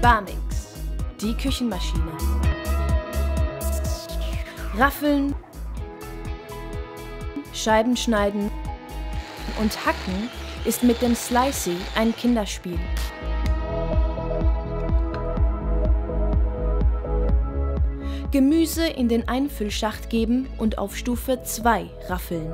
Barmix, die Küchenmaschine. Raffeln, Scheiben schneiden und hacken ist mit dem Slicey ein Kinderspiel. Gemüse in den Einfüllschacht geben und auf Stufe 2 raffeln.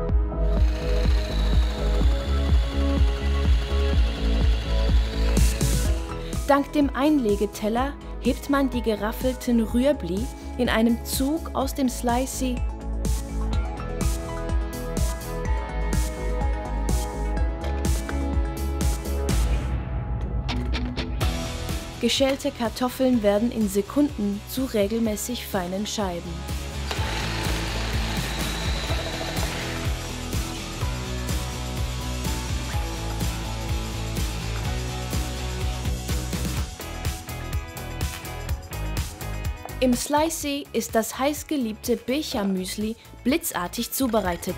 Dank dem Einlegeteller hebt man die geraffelten Rüebli in einem Zug aus dem Slicey Geschälte Kartoffeln werden in Sekunden zu regelmäßig feinen Scheiben. Im Slicey ist das heißgeliebte Becha-Müsli blitzartig zubereitet.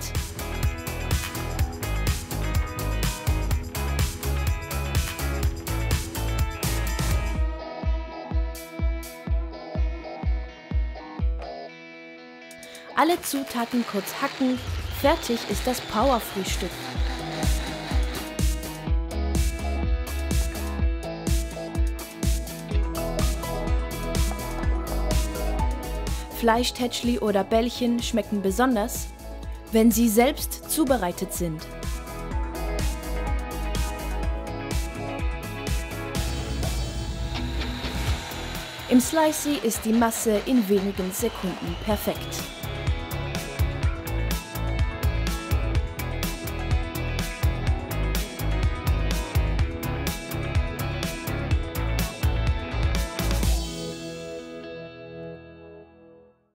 Alle Zutaten kurz hacken, fertig ist das Powerfrühstück. Fleischtätschli oder Bällchen schmecken besonders, wenn sie selbst zubereitet sind. Im Slicey ist die Masse in wenigen Sekunden perfekt.